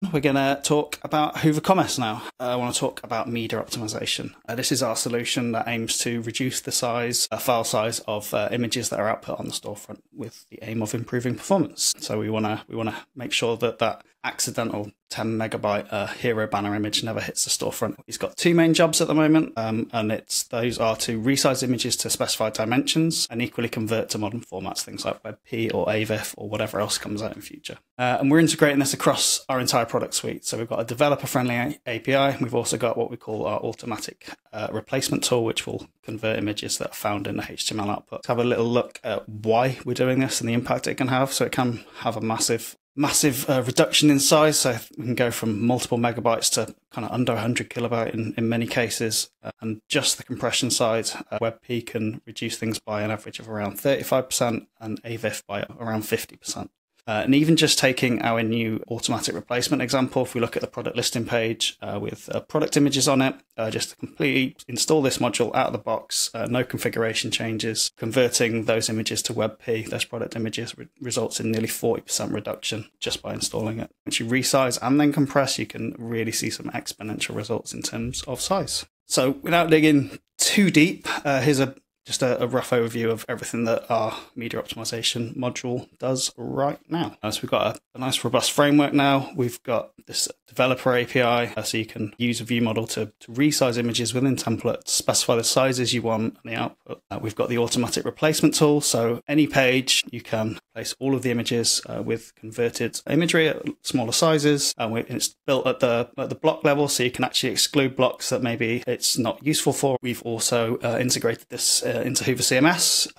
we're going to talk about Hyvä Commerce now. I want to talk about media optimization. This is our solution that aims to reduce the file size of images that are output on the storefront with the aim of improving performance. So we want to make sure that accidental 10 megabyte hero banner image never hits the storefront. He's got two main jobs at the moment, and those are to resize images to specified dimensions and equally convert to modern formats, things like WebP or AVIF or whatever else comes out in future. And we're integrating this across our entire product suite. So we've got a developer-friendly API. We've also got what we call our automatic replacement tool, which will convert images that are found in the HTML output. Let's have a little look at why we're doing this and the impact it can have. So it can have a massive reduction in size, so we can go from multiple megabytes to kind of under 100 kilobyte in many cases. And just the compression side, WebP can reduce things by an average of around 35% and AVIF by around 50%. And even just taking our new automatic replacement example, if we look at the product listing page with product images on it, just to completely install this module out of the box, no configuration changes, converting those images to WebP, those product images results in nearly 40% reduction just by installing it. Once you resize and then compress, you can really see some exponential results in terms of size. So without digging too deep, here's just a rough overview of everything that our media optimization module does right now. So we've got a nice robust framework now. We've got this developer API, so you can use a view model to resize images within templates, specify the sizes you want and the output. We've got the automatic replacement tool, so any page you can place all of the images with converted imagery at smaller sizes. It's built at the block level, so you can actually exclude blocks that maybe it's not useful for. We've also integrated this into Hyvä CMS,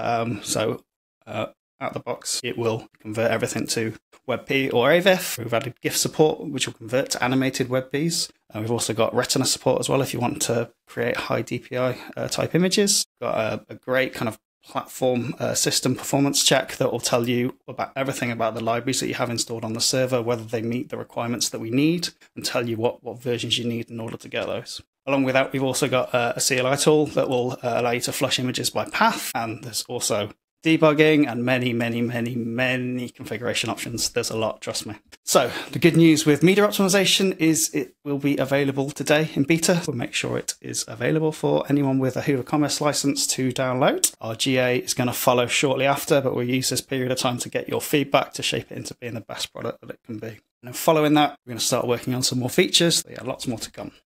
out the box it will convert everything to WebP or AVIF. We've added GIF support, which will convert to animated WebPs. We've also got Retina support as well if you want to create high DPI type images. Got a great kind of platform system performance check that will tell you about everything about the libraries that you have installed on the server, whether they meet the requirements that we need, and tell you what versions you need in order to get those. Along with that, we've also got a CLI tool that will allow you to flush images by path, and there's also debugging and many configuration options. There's a lot, trust me. So the good news with media optimization is it will be available today in beta. We'll make sure it is available for anyone with a Hyvä Commerce license to download. Our GA is going to follow shortly after, but we'll use this period of time to get your feedback to shape it into being the best product that it can be. And then following that, we're going to start working on some more features. Yeah, lots more to come.